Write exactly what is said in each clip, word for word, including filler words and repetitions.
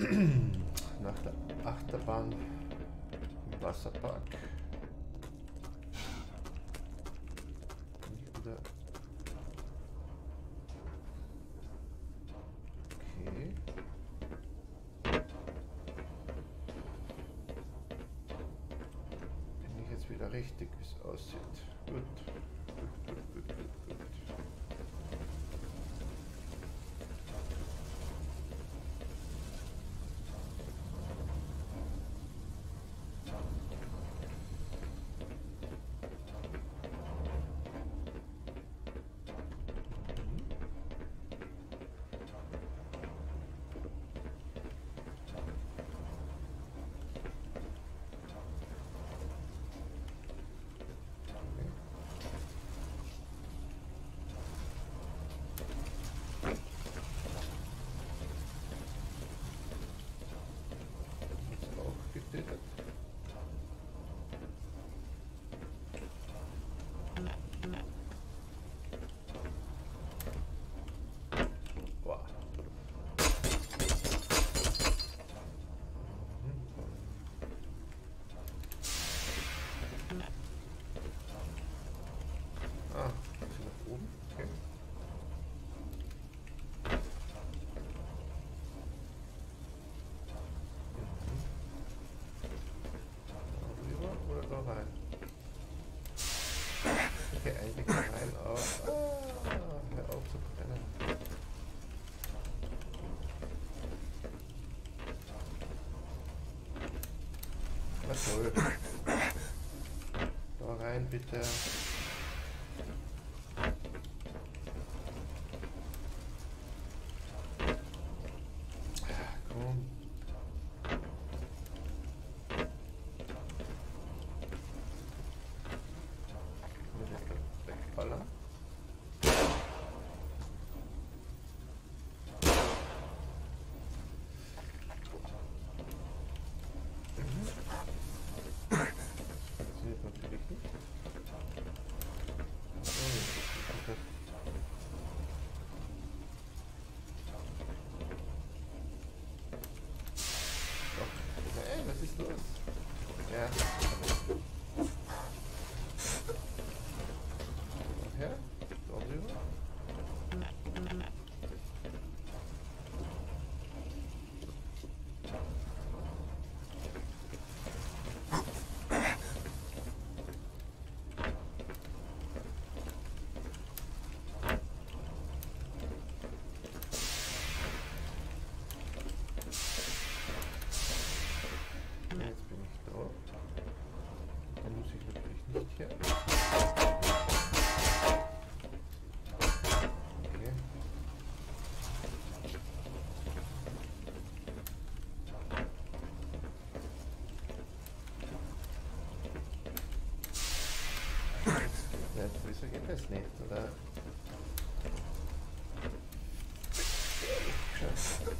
Nach der Achterbahn im Wasserpark. Nicht wieder. Okay. Bin ich jetzt wieder richtig, wie es aussieht. Gut. Gut, gut, gut, gut, gut. Rein. Okay, eigentlich rein, aber ah, hör auf zu brennen. Na toll. Da rein bitte. Komm. Was ist los? Ja. Woher? Darüber? Jetzt bin ich da. Dann muss ich natürlich nicht hier. Okay. Ja, wieso geht das nicht, oder? Scheiße.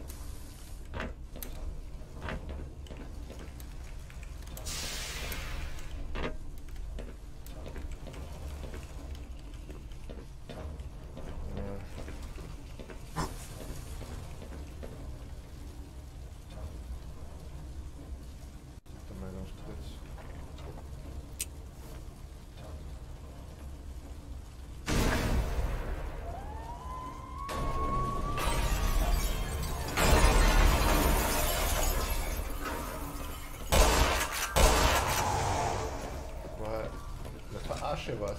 Verarsche was.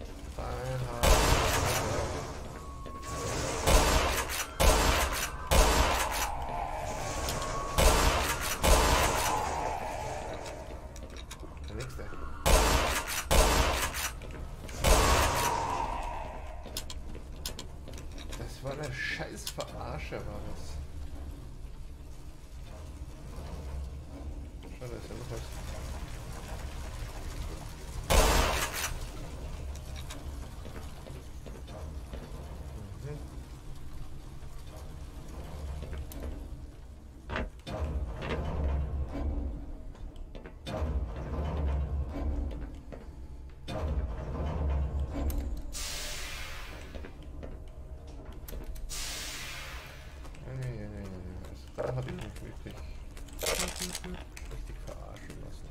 Der nächste. Das war eine scheiß Verarsche, war das. Schau, da ist ja noch was. da habe ich mich wirklich richtig verarschen lassen.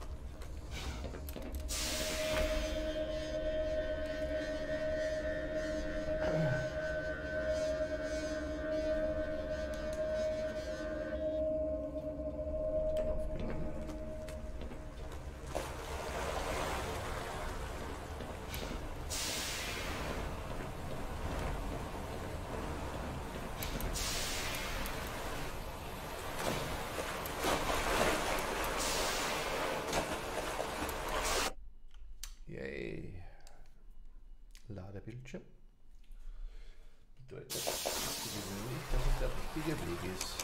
Yay. Ladebildschirm. Bedeutet gewöhnlich, dass es der richtige Weg ist.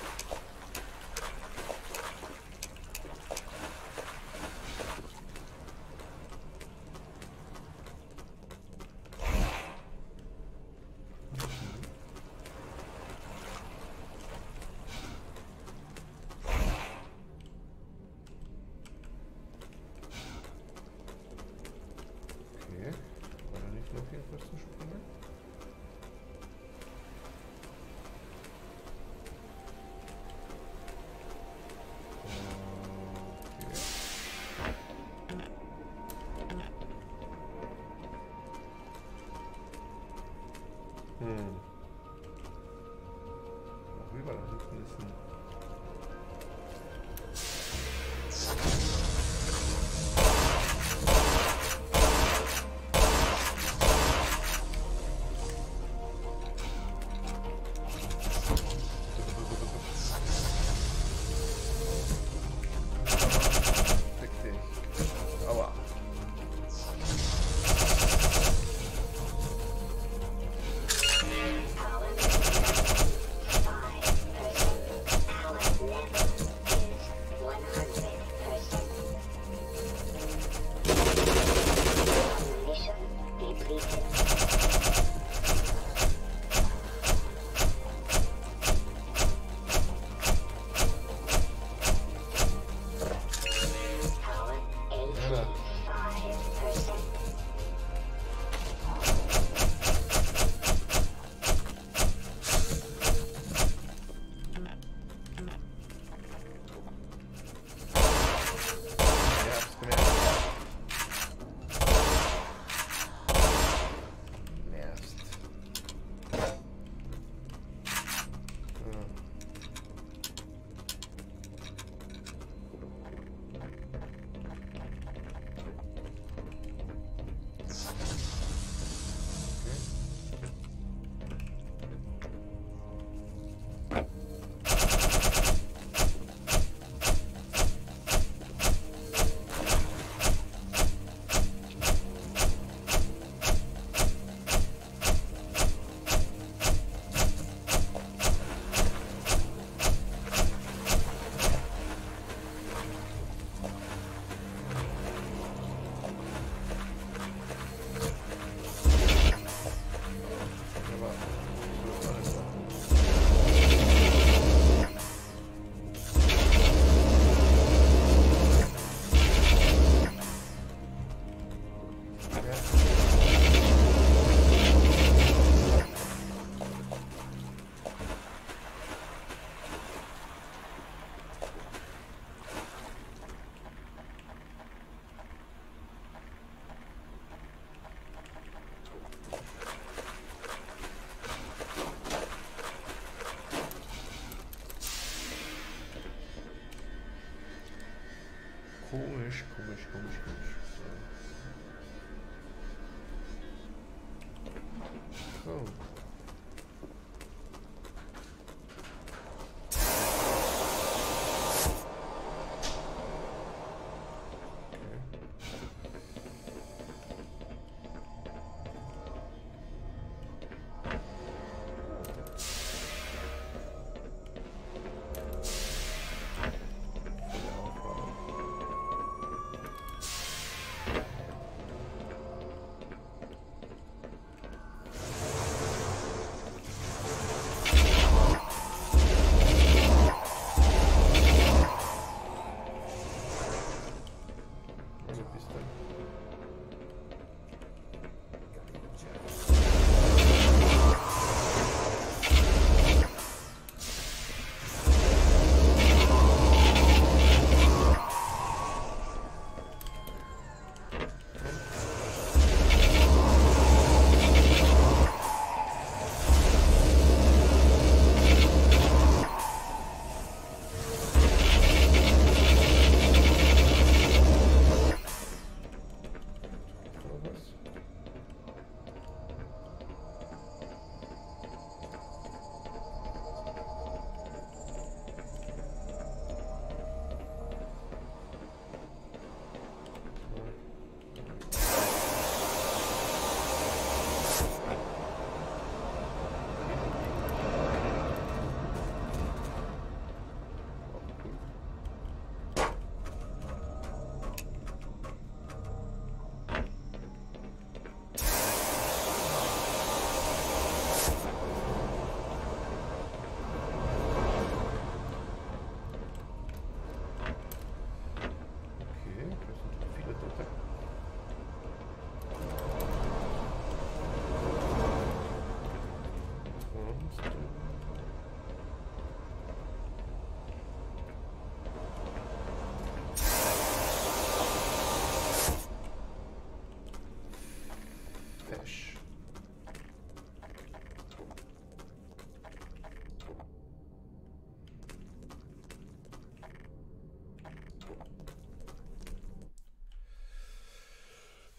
Hm. Darüber nach hinten ist ein... Komisch, komisch, komisch, komisch. So. Oh.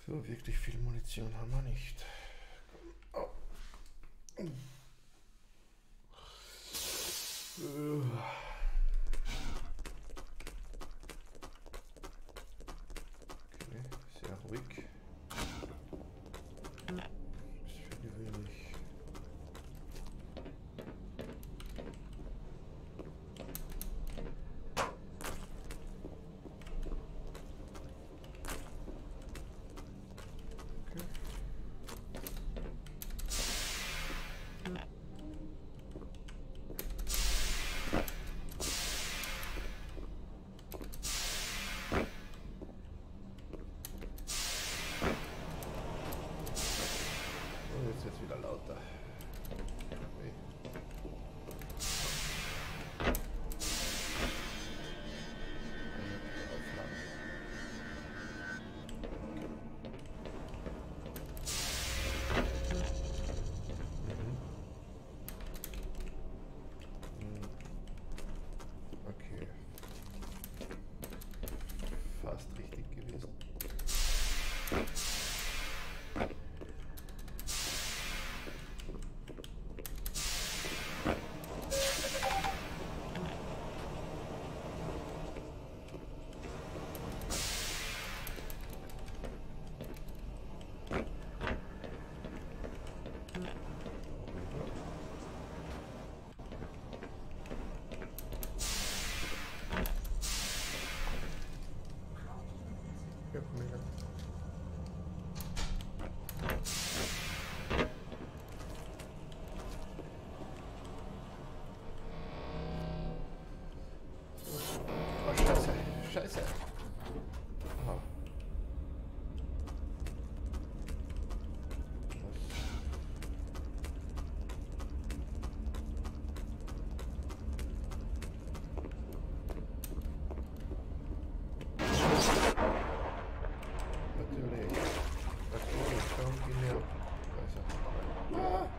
So, wirklich viel Munition haben wir nicht. Oh. Okay, sehr ruhig. Das ist für gewöhnlich. Jetzt wird es wieder lauter. Okay. Okay. Fast richtig gewesen. Ja, komm her. Oh, Scheiße, Scheiße. Aha. Natürlich. Natürlich, komm, geh her. Da ist er. Ah.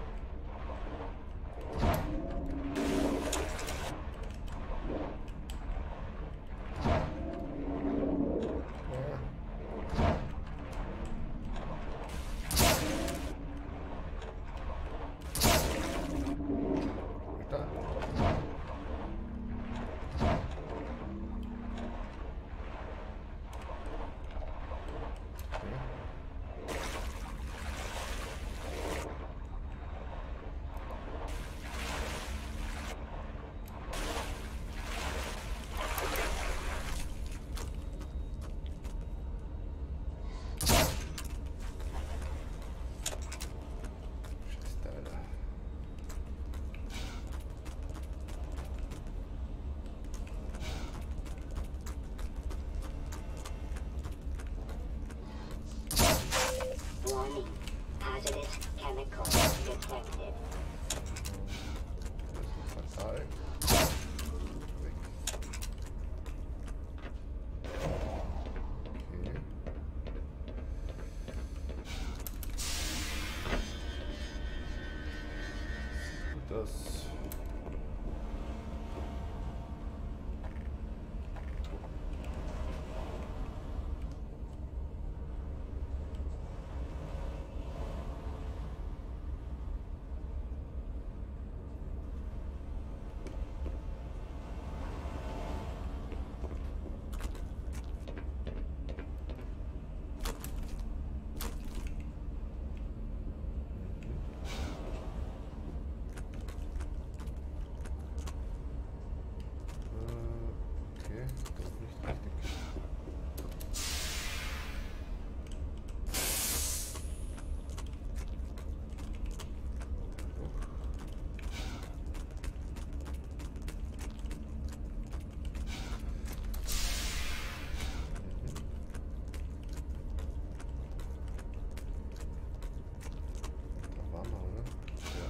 Warning. Hazardous chemicals detected. Das ist fatal. Weg. Okay. Gut aus. Okay, das ist nicht richtig. Da waren wir, oder? Ja.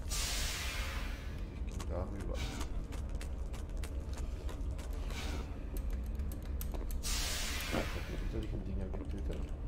Ich gehe darüber. Die solchen Dinger getötet.